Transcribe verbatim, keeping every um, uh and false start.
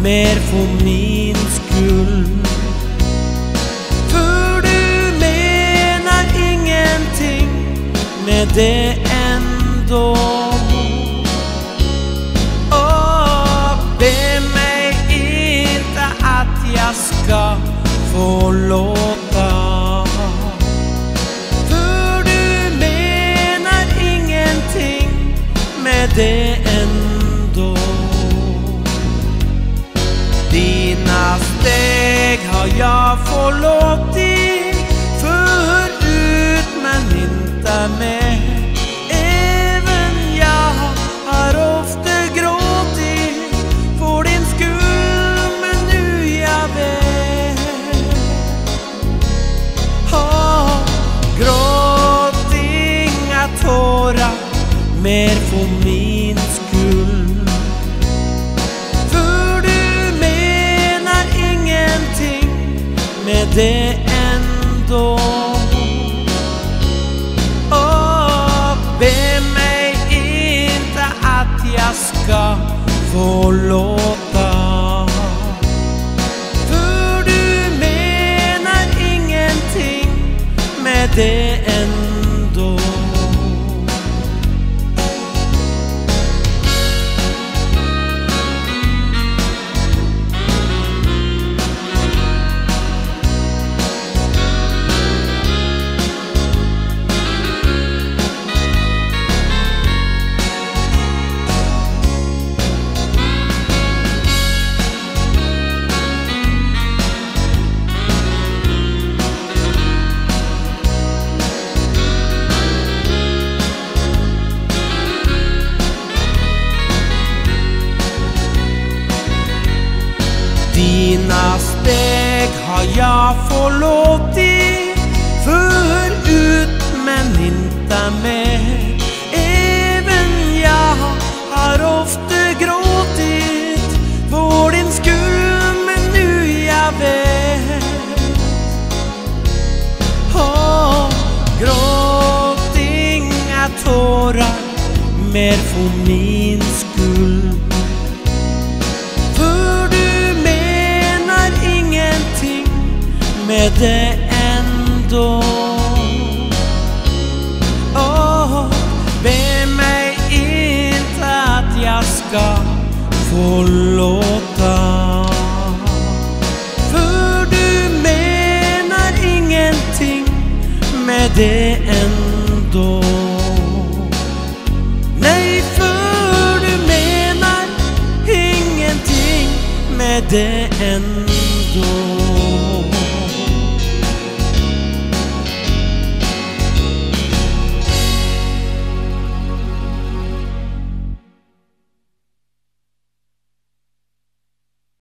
mer för min skull. För du menar ingenting med det ändå. Och be mig inte att jag ska förlåta. För du menar ingenting med det ändå. Dina steg har jag förlåtit förut men inte med. Även jag har ofta gråtit för din skull, men nu jag vet. Oh, gråt inga tårar mer för min skull. Med det ändå. Och be mig inte att jag ska förlåta. För du menar ingenting med det ändå. Dina steg har jag förlåtit förut men inte med. Även jag har ofta gråtit för din skull, men nu jag vet. Oh, gråt inga tårar mer för min skull. Med det ändå. Oh, be mig inte att jag ska förlåta. För du menar ingenting med det ändå. Nej, för du menar ingenting med det ändå.